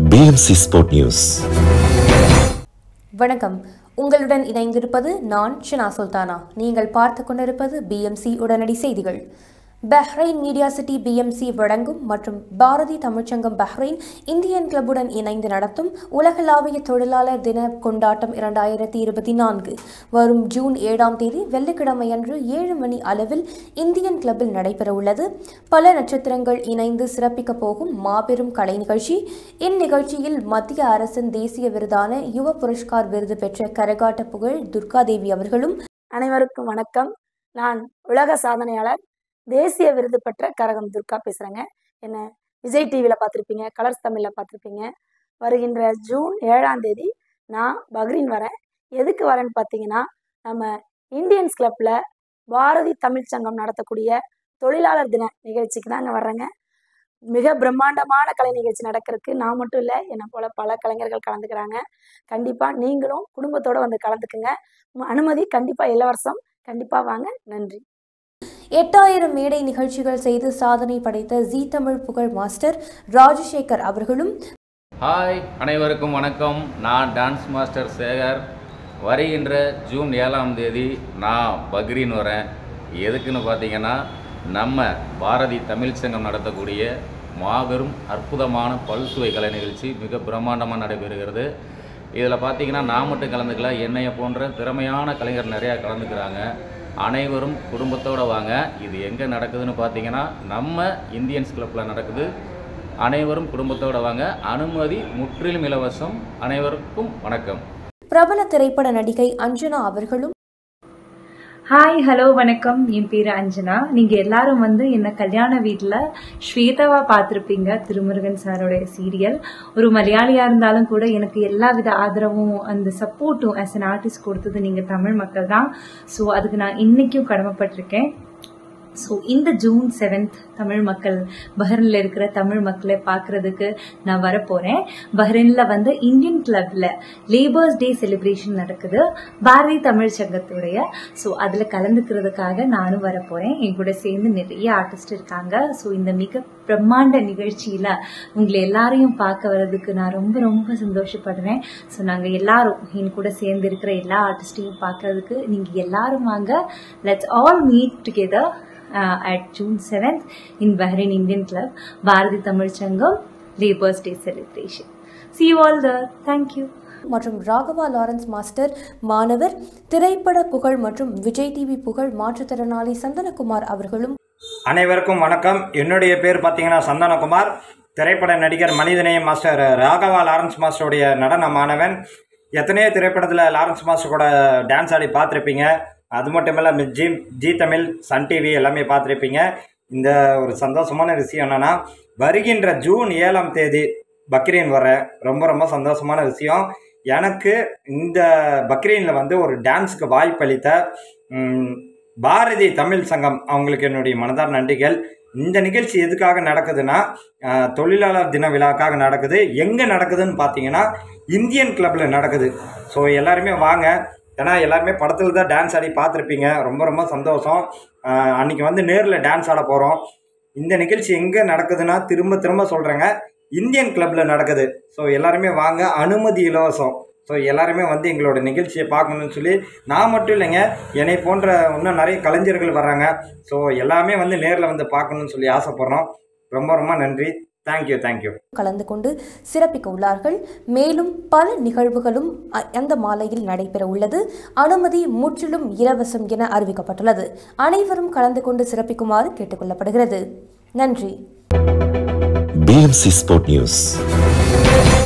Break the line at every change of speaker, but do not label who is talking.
BMC Sport News.
வணக்கம். உங்களுடன் இணைந்திருப்பது நான் ஷனா சுல்தானா. நீங்கள் பார்த்து கொண்டிருப்பது BMC உடனடி செய்திகள். பஹ்ரைன் மீடியா சிட்டி BMC வழங்கும் மற்றும் பாரதி தமிழ்ச்சங்கம் பஹ்ரைன் இந்தியன் கிளப்புடன் இணைந்து நடத்தும் உலகளாவிய தொழிலாளர் தின கொண்டாட்டம் 2024 வரும் ஜூன் 7ஆம் தேதி வெள்ளிக்கிழமையன்று 7 மணி அளவில் இந்தியன் கிளப்பில் நடைபெறவுள்ளது. பல நட்சத்திரங்கள் இணைந்து சிறப்பிக்க போகும் மாபெரும் கலை நிகழ்ச்சி. இந்நிகழ்ச்சியில் மத்திய அரசின் தேசிய விருதான யுவ புரஸ்கார் விருது பெற்ற கரகாட்ட புகழ் துர்காதேவி அவர்களும்.
அனைவருக்கும் வணக்கம். நான் உலக சாதனையாளர் தேசிய விருது பெற்ற கரகம் துர்கா பேசுகிறேங்க. என்ன விஜய் டிவியில் பார்த்துருப்பீங்க, கலர்ஸ் தமிழில் பார்த்துருப்பீங்க. வருகின்ற ஜூன் 7ஆம் தேதி நான் பஹ்ரைன் வரேன். எதுக்கு வரேன்னு பார்த்தீங்கன்னா, நம்ம இந்தியன்ஸ் கிளப்பில் பாரதி தமிழ்ச்சங்கம் நடத்தக்கூடிய தொழிலாளர் தின நிகழ்ச்சிக்கு தாங்க வர்றேங்க. மிக பிரம்மாண்டமான கலை நிகழ்ச்சி நடக்கிறதுக்கு நான் மட்டும் இல்லை, என்னை போல் பல கலைஞர்கள் கலந்துக்கிறாங்க. கண்டிப்பாக நீங்களும் குடும்பத்தோடு வந்து கலந்துக்குங்க. அனுமதி கண்டிப்பாக இலவசம். கண்டிப்பாக வாங்க. நன்றி.
8000 மேடை நிகழ்ச்சிகள் செய்து சாதனை படைத்த ஜீ தமிழ் புகழ் மாஸ்டர் ராஜசேகர் அவர்களும்.
ஹாய், அனைவருக்கும் வணக்கம். நான் டான்ஸ் மாஸ்டர் சேகர். வருகின்ற ஜூன் 7ஆம் தேதி நான் பஹ்ரைன் வரேன். எதுக்குன்னு பார்த்தீங்கன்னா, நம்ம பாரதி தமிழ்ச்சங்கம் நடத்தக்கூடிய மாபெரும் அற்புதமான பல்சுவை கலை நிகழ்ச்சி மிக பிரம்மாண்டமாக நடைபெறுகிறது. இதில் பார்த்தீங்கன்னா நான் மட்டும் கலந்துக்கல, என்னைய போன்ற திறமையான கலைஞர் நிறையா கலந்துக்கிறாங்க. அனைவரும் குடும்பத்தோடு வாங்க. இது எங்கே நடக்குதுன்னு பார்த்தீங்கன்னா, நம்ம இந்தியன்ஸ் கிளப்பில் நடக்குது. அனைவரும் குடும்பத்தோடு வாங்க. அனுமதி முற்றிலும் இலவசம். அனைவருக்கும் வணக்கம்.
பிரபல திரைப்பட நடிகை அஞ்சனா அவர்களும்.
ஹாய், ஹலோ, வணக்கம். என் பேரு அஞ்சனா. நீங்க எல்லாரும் என்ன கல்யாண வீட்டுல ஸ்வேதாவா பார்த்திருப்பீங்க, திருமுருகன் சாரோட சீரியல். ஒரு மலையாளியா இருந்தாலும் கூட எனக்கு எல்லா வித ஆதரவும் அந்த சப்போர்ட்டும் ஆஸ் அன் ஆர்டிஸ்ட் கொடுத்தது நீங்க தமிழ் மக்கள் தான். ஸோ அதுக்கு நான் இன்னைக்கும் கடமைப்பட்டிருக்கேன். ஸோ இந்த ஜூன் 7 தமிழ் மக்கள், பஹ்ரைனில் இருக்கிற தமிழ் மக்களை பார்க்கறதுக்கு நான் வரப்போறேன். பஹ்ரைனில் இந்தியன் கிளப்ல லேபர்ஸ் டே செலிப்ரேஷன் நடக்குது, பாரதி தமிழ் சங்கத்துடைய. ஸோ அதில் கலந்துக்கிறதுக்காக நானும் வரப்போறேன். என் கூட சேர்ந்து நிறைய ஆர்டிஸ்ட் இருக்காங்க. ஸோ இந்த மிக பிரம்மாண்ட நிகழ்ச்சியில உங்களை எல்லாரையும் பார்க்க வர்றதுக்கு நான் ரொம்ப ரொம்ப சந்தோஷப்படுறேன். ஸோ நாங்கள் எல்லாரும் என் கூட சேர்ந்து இருக்கிற எல்லா ஆர்டிஸ்டையும் பார்க்கறதுக்கு நீங்க எல்லாரும் வாங்க. Let's all meet together at June 7th in Bahrain Indian Club, Bharati Tamil Sangam Labour's Day celebration. See you all there. Thank you.
மற்றும் ராகவா லாரன்ஸ் மாஸ்டர் மாணவர், திரைப்பட புகழ் மற்றும் விஜய் டிவி புகழ் மாற்றுத்திறனாளி சந்தனகுமார் அவர்களும்.
அனைவருக்கும் வணக்கம். என்னுடைய பேர் பார்த்தீங்கன்னா சந்தனகுமார். திரைப்பட நடிகர் மனிதநேயம் மாஸ்டர் ராகவா லாரன்ஸ் மாஸ்டருடைய நடன மாணவன். எத்தனையோ திரைப்படத்தில் லாரன்ஸ் மாஸ்டர் கூட டான்ஸ் ஆடி பார்த்துருப்பீங்க. அது மட்டும் இல்லை, ஜி தமிழ், சன் டிவி எல்லாமே பார்த்துருப்பீங்க. இந்த ஒரு சந்தோஷமான விஷயம் என்னென்னா, வருகின்ற ஜூன் 7ஆம் தேதி பஹ்ரைன் வர ரொம்ப ரொம்ப சந்தோஷமான விஷயம். எனக்கு இந்த பஹ்ரைனில் ஒரு டான்ஸுக்கு வாய்ப்பளித்த பாரதி தமிழ் சங்கம் அவங்களுக்கு என்னுடைய மனதார் நன்றிகள். இந்த நிகழ்ச்சி எதுக்காக நடக்குதுன்னா, தொழிலாளர் தின விழாக்காக நடக்குது. எங்கே நடக்குதுன்னு பார்த்தீங்கன்னா, இந்தியன் கிளப்பில் நடக்குது. ஸோ எல்லாருமே வாங்க. ஏன்னா எல்லாருமே படத்தில் தான் டான்ஸ் ஆடி பார்த்துருப்பீங்க. ரொம்ப ரொம்ப சந்தோஷம். அன்றைக்கி நேரில் டான்ஸ் ஆட போகிறோம். இந்த நிகழ்ச்சி எங்கே நடக்குதுன்னா, திரும்ப திரும்ப சொல்கிறேங்க, இந்தியன் கிளப்பில் நடக்குது. ஸோ எல்லாருமே வாங்க. அனுமதி இலவசம். ஸோ எல்லாருமே எங்களோட நிகழ்ச்சியை பார்க்கணுன்னு சொல்லி, நான் மட்டும் இல்லைங்க, என்னை போன்ற இன்னும் நிறைய கலைஞர்கள் வர்றாங்க. ஸோ எல்லாமே நேரில் பார்க்கணுன்னு சொல்லி ஆசைப்பட்றோம். ரொம்ப ரொம்ப நன்றி. தேங்க்யூ.
கலந்து கொண்டு சிறப்பிக்க உள்ளார்கள். மேலும் பல நிகழ்வுகளும் அந்த மாலையில் நடைபெற உள்ளது. அனுமதி முற்றிலும் இலவசம் என அறிவிக்கப்பட்டுள்ளது. அனைவரும் கலந்து கொண்டு சிறப்பிக்குமாறு கேட்டுக்கொள்ளப்படுகிறது. நன்றி.
BMC Sport News.